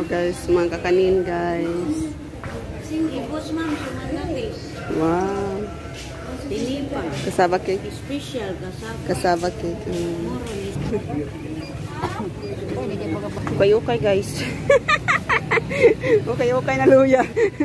guys, mga kakanin guys. Ibos ma'am, sumanatis. Wow. Tinipan. Kasaba cake. Special Kasaba cake. Moro. Okay guys. Okay na luya.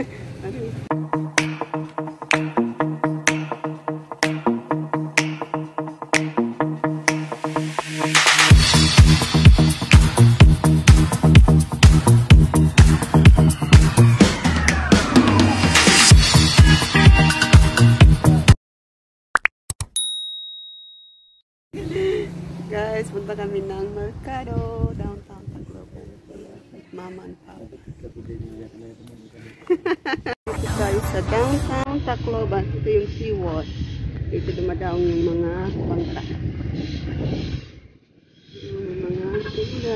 Guys, punta kami ng Mercado, downtown Tacloban. Mama and Papa. Guys, sa downtown Tacloban, ito yung seawall. Dito dumadaong yung mga bangka. Yung mga sila.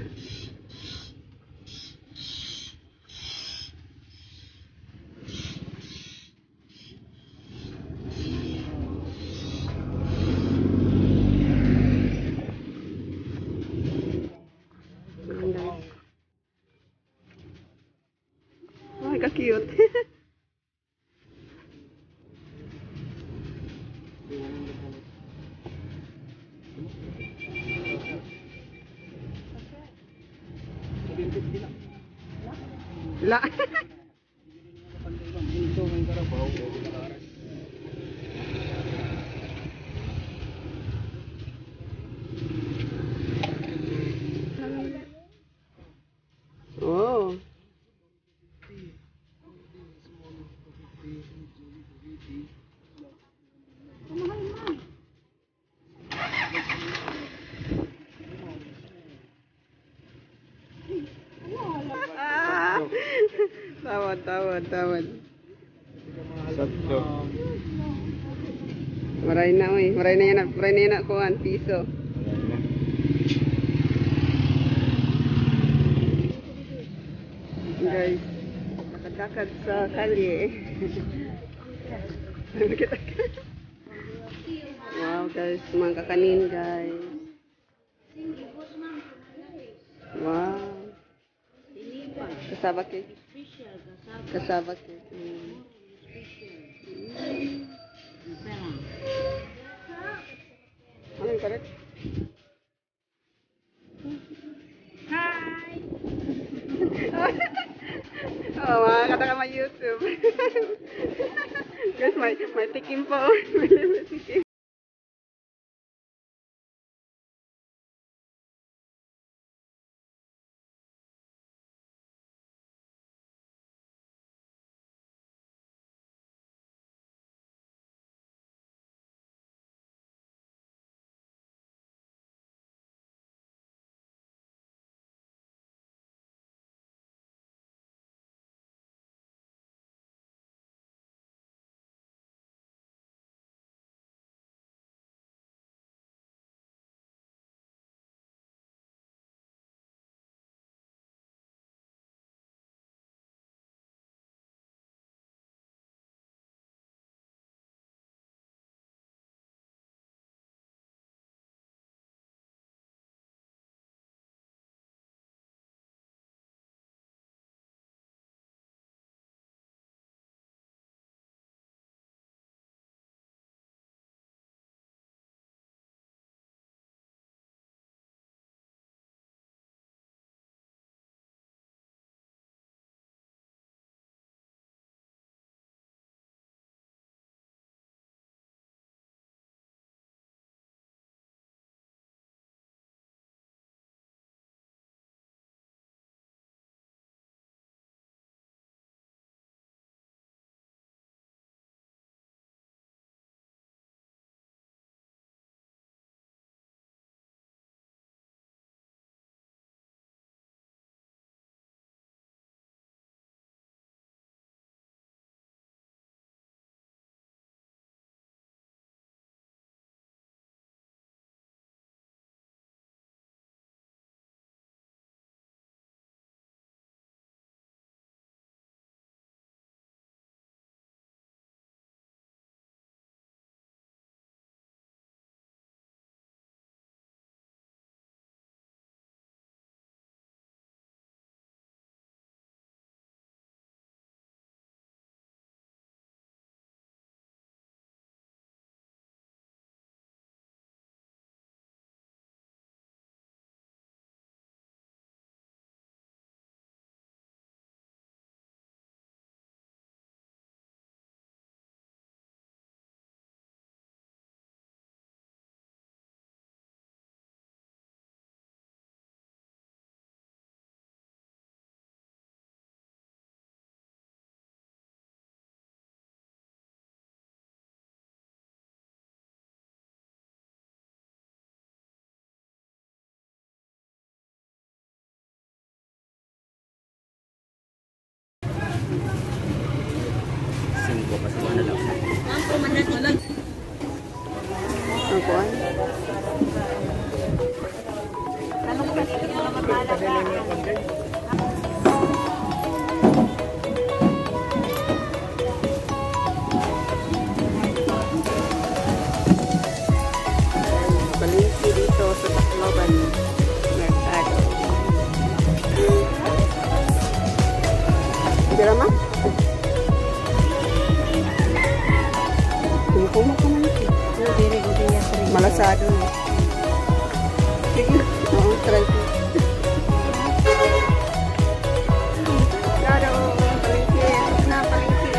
Ay, ka-cute. La. Oh. Tawad. Sakto. Maray na yan ako ang piso. Guys, nakadakad sa kalye. Wow guys, mga kakanin guys. Ibos ma'am, sumanatis. Wow. Tinipan. Kasaba cake. Special Kasaba cake. Ano yung correct? Hi! Oh, mga kataka ma YouTube. Guys, may tikim po. May tikim. Tira ma? Kumukumo ka man ito. Diri ko diya sa rin. Malasado na. Sige. Oo, try ko. Laro, palengke. Na, palengke.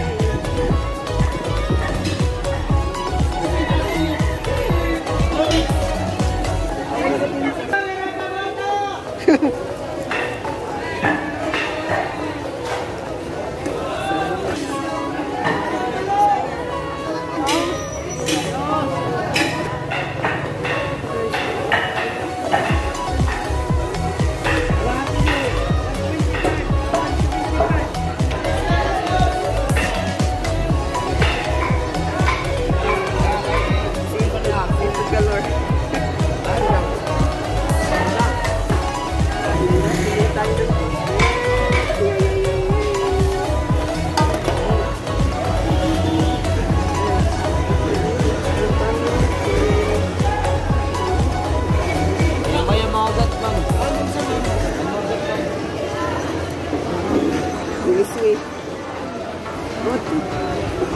Sweet. Good.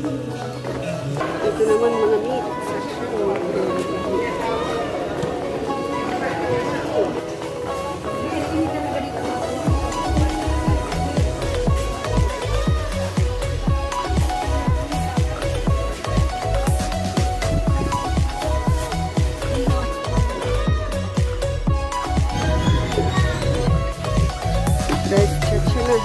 Ito naman mga meat. Guys, chat siya na.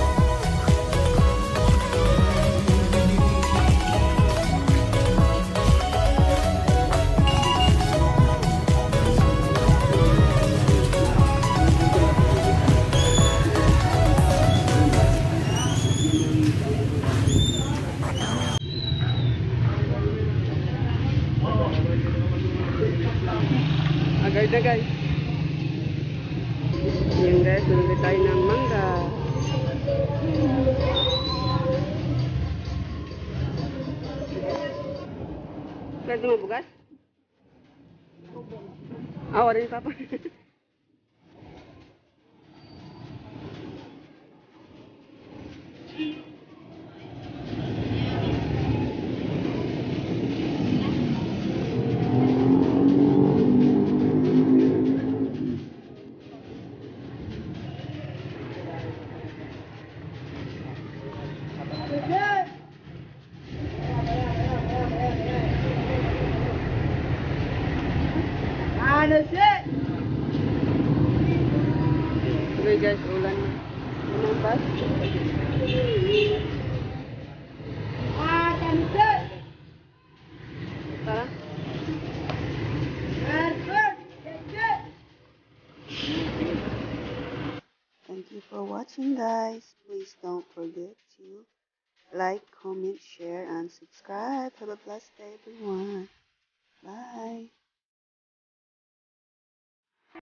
Agad na guys. Yan guys, nalagay tayo ng mangga. Pwede mo bugas? Ah, wala yung papa. Okay guys, ulan na. Lumabas. Tara. Thank you for watching guys. Please don't forget to like, comment, share, and subscribe. Have a blessed day everyone. Bye.